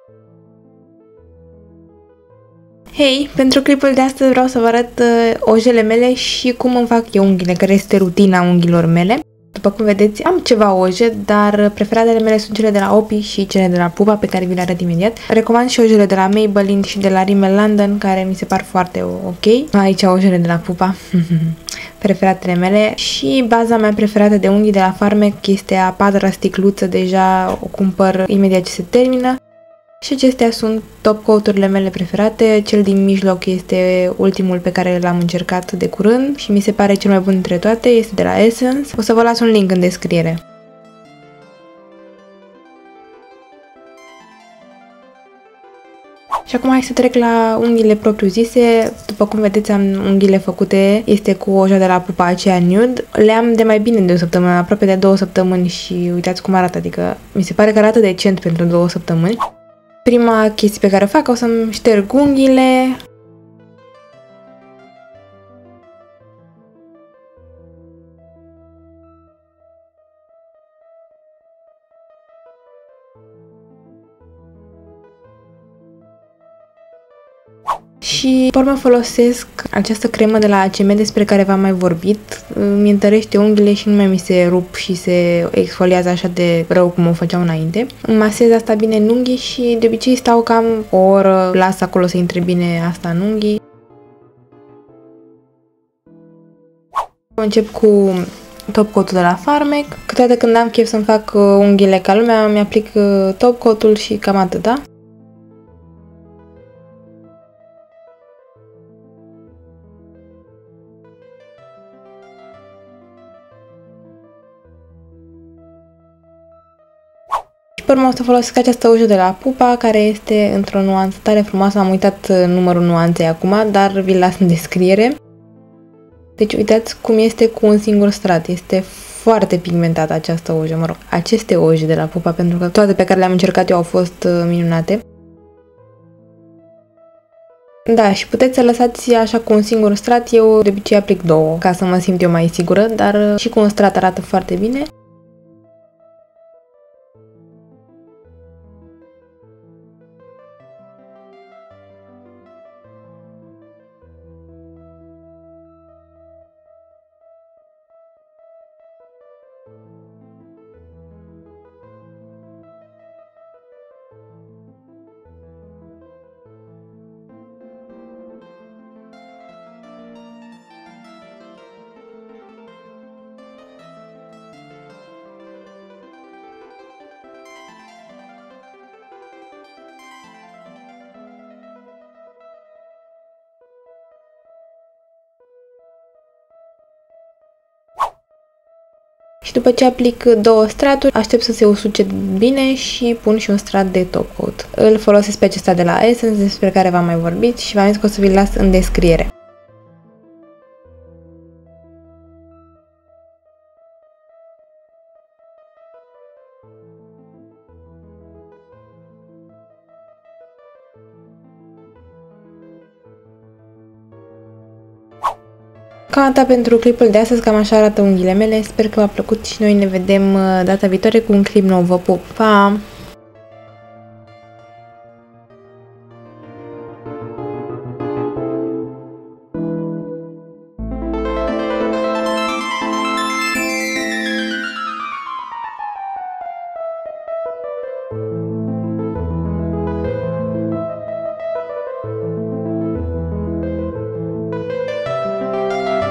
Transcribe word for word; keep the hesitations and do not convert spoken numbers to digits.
Hei, pentru clipul de astăzi vreau să vă arăt uh, ojele mele și cum îmi fac eu unghiile, care este rutina unghiilor mele. După cum vedeți, am ceva oje, dar preferatele mele sunt cele de la Opi și cele de la Pupa, pe care vi le arăt imediat. Recomand și ojele de la Maybelline și de la Rimmel London, care mi se par foarte ok. Aici ojele de la Pupa, preferatele mele. Și baza mea preferată de unghii de la Farmec este a patra sticluță, deja o cumpăr imediat ce se termină. Și acestea sunt top coat-urile mele preferate. Cel din mijloc este ultimul pe care l-am încercat de curând și mi se pare cel mai bun dintre toate, este de la Essence. O să vă las un link în descriere. Și acum hai să trec la unghiile propriu-zise. După cum vedeți, am unghiile făcute, este cu oja de la Pupa, aceea nude. Le am de mai bine de o săptămână, aproape de două săptămâni și uitați cum arată, adică mi se pare că arată decent pentru două săptămâni. Prima chestie pe care o fac, o să-mi șterg unghiile. Și pe urmă folosesc această cremă de la A C M despre care v-am mai vorbit. Mi întărește unghiile și nu mai mi se rup și se exfoliază așa de rău cum o făceau înainte. Masez asta bine în unghii și de obicei stau cam o oră, las acolo să intre bine asta în unghii. Încep cu top coat-ul de la Farmec. Câteodată când am chef să-mi fac unghiile ca lumea, mi-aplic top coat-ul și cam atâta. Și pe urmă o să folosesc această ujă de la Pupa, care este într-o nuanță tare frumoasă. Am uitat numărul nuanței acum, dar vi-l las în descriere. Deci uitați cum este cu un singur strat. Este foarte pigmentată această ujă, mă rog, aceste oje de la Pupa, pentru că toate pe care le-am încercat eu au fost minunate. Da, și puteți să lăsați așa cu un singur strat, eu de obicei aplic două, ca să mă simt eu mai sigură, dar și cu un strat arată foarte bine. Și după ce aplic două straturi, aștept să se usuce bine și pun și un strat de top coat. Îl folosesc pe acesta de la Essence, despre care v-am mai vorbit și v-am zis că o să vi-l las în descriere. Cam atât pentru clipul de astăzi, cam așa arată unghiile mele. Sper că v-a plăcut și noi ne vedem data viitoare cu un clip nou. Vă pup! Pa!